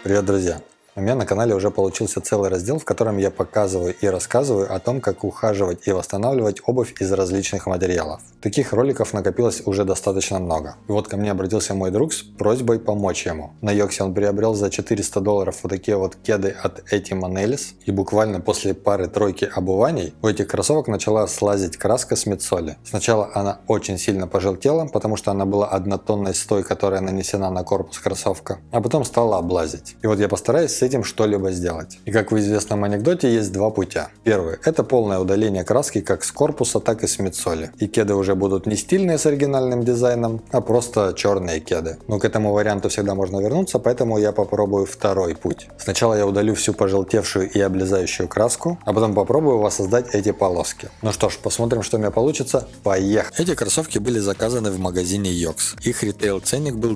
Привет, друзья! У меня на канале уже получился целый раздел, в котором я показываю и рассказываю о том, как ухаживать и восстанавливать обувь из различных материалов. Таких роликов накопилось уже достаточно много. И вот ко мне обратился мой друг с просьбой помочь ему. На Йоксе он приобрел за $400 вот такие вот кеды от Эти Манелис. И буквально после пары-тройки обуваний у этих кроссовок начала слазить краска с мидсоли. Сначала она очень сильно пожелтела, потому что она была однотонной с той, которая нанесена на корпус кроссовка. А потом стала облазить. И вот я постараюсь с этим что-либо сделать. И как в известном анекдоте, есть два путя. Первый – это полное удаление краски как с корпуса, так и с мидсоли. И кеды уже будут не стильные с оригинальным дизайном, а просто черные кеды. Но к этому варианту всегда можно вернуться, поэтому я попробую второй путь. Сначала я удалю всю пожелтевшую и облезающую краску, а потом попробую воссоздать эти полоски. Ну что ж, посмотрим, что у меня получится. Поехали! Эти кроссовки были заказаны в магазине Йокс. Их ритейл ценник был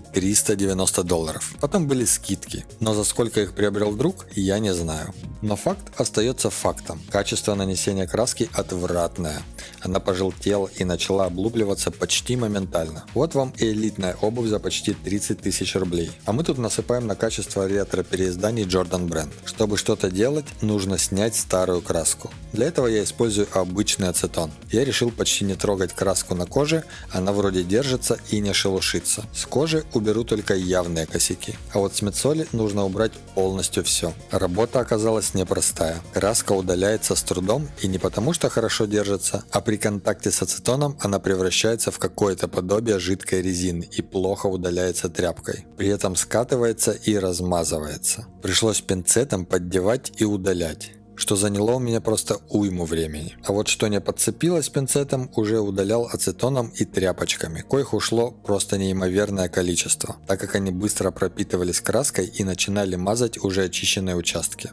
$390. Потом были скидки, но за сколько их приобрел друг, я не знаю. Но факт остается фактом. Качество нанесения краски отвратное. Она пожелтела и начала облупливаться почти моментально. Вот вам и элитная обувь за почти 30 тысяч рублей. А мы тут насыпаем на качество ретро-переизданий Jordan Brand. Чтобы что-то делать, нужно снять старую краску. Для этого я использую обычный ацетон. Я решил почти не трогать краску на коже, она вроде держится и не шелушится. С кожи уберу только явные косяки. А вот с мидсоли нужно убрать полностью все. Работа оказалась непростая. Краска удаляется с трудом, и не потому что хорошо держится, а при контакте с ацетоном она превращается в какое-то подобие жидкой резины и плохо удаляется тряпкой. При этом скатывается и размазывается. Пришлось пинцетом поддевать и удалять, что заняло у меня просто уйму времени. А вот что не подцепилось пинцетом, уже удалял ацетоном и тряпочками, коих ушло просто неимоверное количество, так как они быстро пропитывались краской и начинали мазать уже очищенные участки.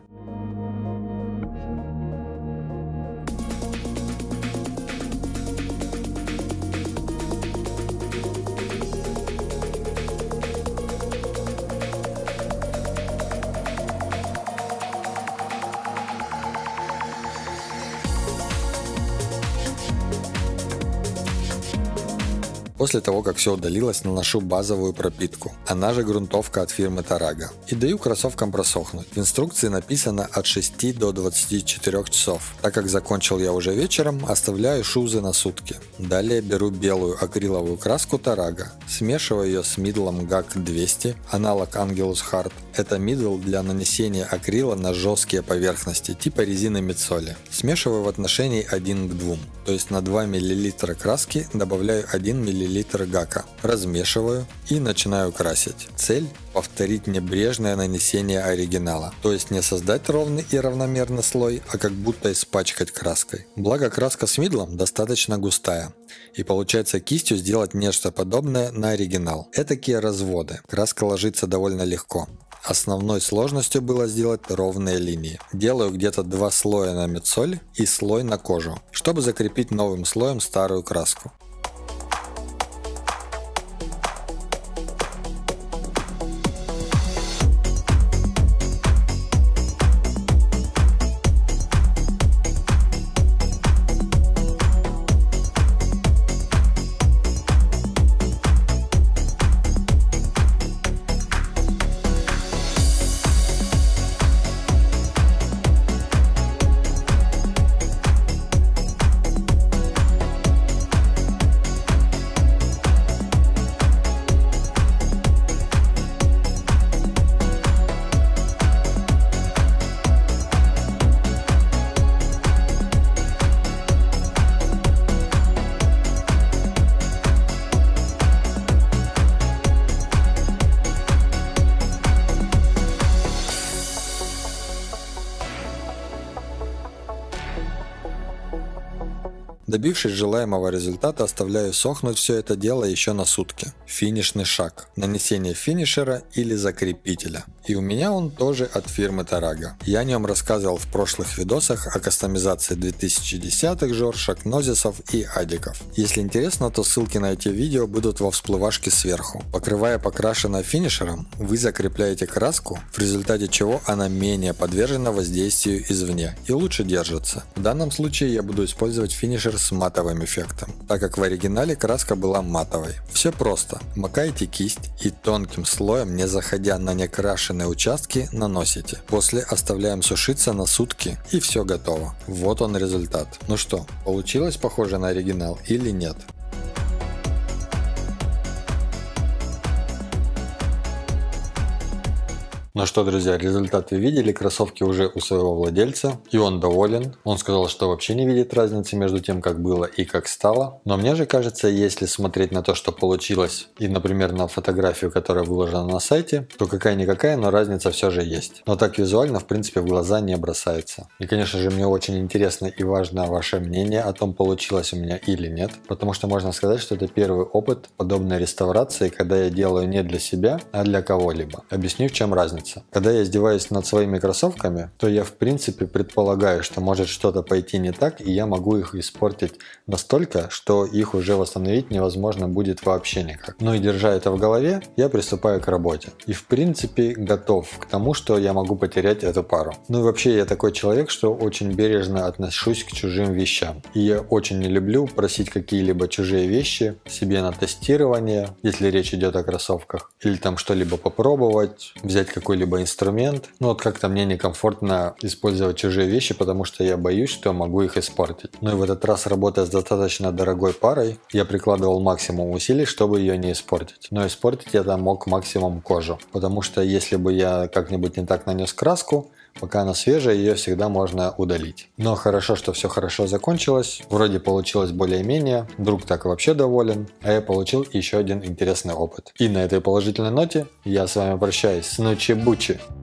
После того, как все удалилось, наношу базовую пропитку, она же грунтовка от фирмы Taraga, и даю кроссовкам просохнуть. В инструкции написано от 6 до 24 часов. Так как закончил я уже вечером, оставляю шузы на сутки. Далее беру белую акриловую краску Taraga, смешиваю ее с мидлом GAC 200, аналог Angelus Hard. Это мидл для нанесения акрила на жесткие поверхности, типа резины мидсоли. Смешиваю в отношении 1 к 2, то есть на 2 мл краски добавляю 1 мл гака. Размешиваю и начинаю красить. Цель – повторить небрежное нанесение оригинала, то есть не создать ровный и равномерный слой, а как будто испачкать краской. Благо краска с мидлом достаточно густая, и получается кистью сделать нечто подобное на оригинал. Этакие разводы. Краска ложится довольно легко. Основной сложностью было сделать ровные линии. Делаю где-то 2 слоя на мидсоль и слой на кожу, чтобы закрепить новым слоем старую краску. Добившись желаемого результата, оставляю сохнуть все это дело еще на сутки. Финишный шаг. Нанесение финишера или закрепителя. И у меня он тоже от фирмы Taraga. Я о нем рассказывал в прошлых видосах о кастомизации 2010-х жоршек, нозисов и адиков. Если интересно, то ссылки на эти видео будут во всплывашке сверху. Покрывая покрашенное финишером, вы закрепляете краску, в результате чего она менее подвержена воздействию извне и лучше держится. В данном случае я буду использовать финишер с матовым эффектом, так как в оригинале краска была матовой. Все просто. Макаете кисть и тонким слоем, не заходя на некрашенный покрашенные участки наносите. После оставляем сушиться на сутки и все готово. Вот он результат. Ну что, получилось похоже на оригинал или нет? Ну что, друзья, результат вы видели, кроссовки уже у своего владельца, и он доволен. Он сказал, что вообще не видит разницы между тем, как было и как стало. Но мне же кажется, если смотреть на то, что получилось, и, например, на фотографию, которая выложена на сайте, то какая-никакая, но разница все же есть. Но так визуально, в принципе, в глаза не бросается. И, конечно же, мне очень интересно и важно ваше мнение о том, получилось у меня или нет. Потому что можно сказать, что это первый опыт подобной реставрации, когда я делаю не для себя, а для кого-либо. Объясню, в чем разница. Когда я издеваюсь над своими кроссовками, то я в принципе предполагаю, что может что-то пойти не так, и я могу их испортить настолько, что их уже восстановить невозможно будет вообще никак. Ну и держа это в голове, я приступаю к работе. И в принципе готов к тому, что я могу потерять эту пару. Ну и вообще я такой человек, что очень бережно отношусь к чужим вещам. И я очень не люблю просить какие-либо чужие вещи себе на тестирование, если речь идет о кроссовках. Или там что-либо попробовать, взять какой-либо инструмент. Но вот как-то мне некомфортно использовать чужие вещи, потому что я боюсь, что могу их испортить. Ну и в этот раз, работая с достаточно дорогой парой, я прикладывал максимум усилий, чтобы ее не испортить. Но испортить я там мог максимум кожу. Потому что если бы я как-нибудь не так нанес краску, пока она свежая, ее всегда можно удалить. Но хорошо, что все хорошо закончилось. Вроде получилось более-менее. Друг так вообще доволен. А я получил еще один интересный опыт. И на этой положительной ноте я с вами прощаюсь. С ночи-бучи!